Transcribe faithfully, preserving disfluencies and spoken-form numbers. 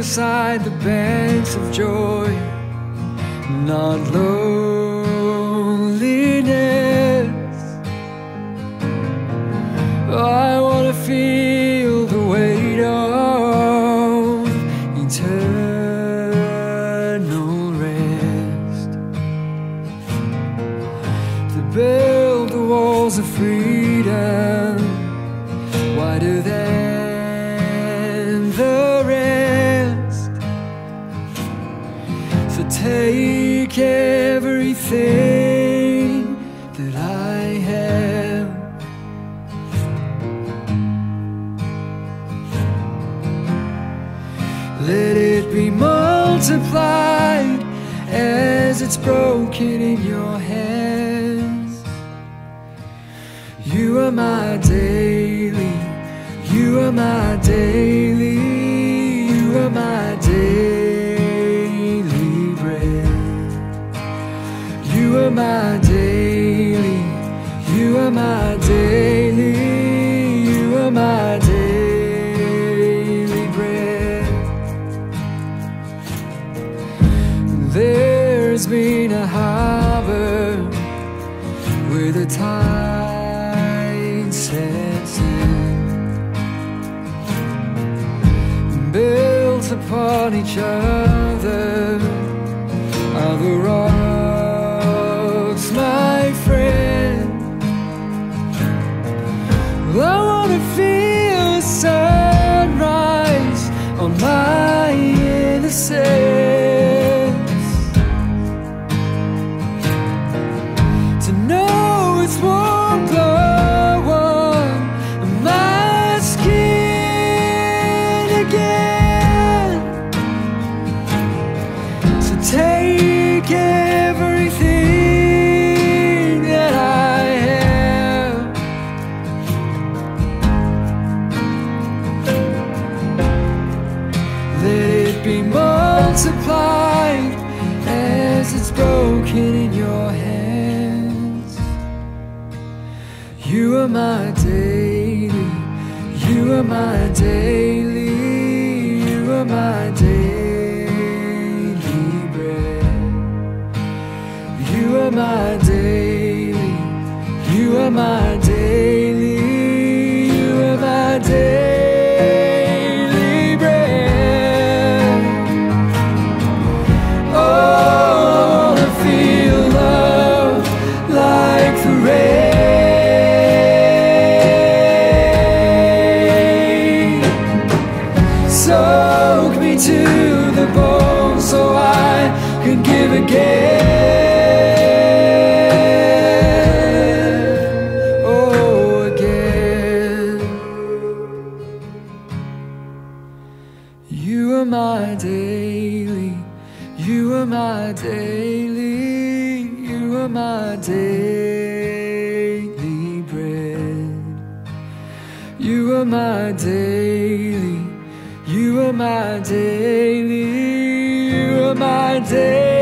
beside the banks of joy, not loneliness. I want to feel the weight of eternal rest, to build the walls of freedom wider than the rest. So take everything that I have, let it be multiplied as it's broken in your hands. You are my daily, you are my daily, you are my daily bread. You are my daily, you are my daily, you are my daily bread. There's been a harbor where the tide sets in, built upon each other are the rocks, my friend. I want to feel the sunrise on my innocence, to know its warm glow on my skin again. So take everything that I have, let it be multiplied as it's broken in your hands. You are my daily, you are my daily, you are my daily bread. You are my daily, you are my daily, you are my daily bread. Oh, I wanna feel love like the rain, soak me to the bone so I can give again. Oh, again. You are my daily, you are my daily, you are my daily bread. You are my daily, you are my daily, you are my daily.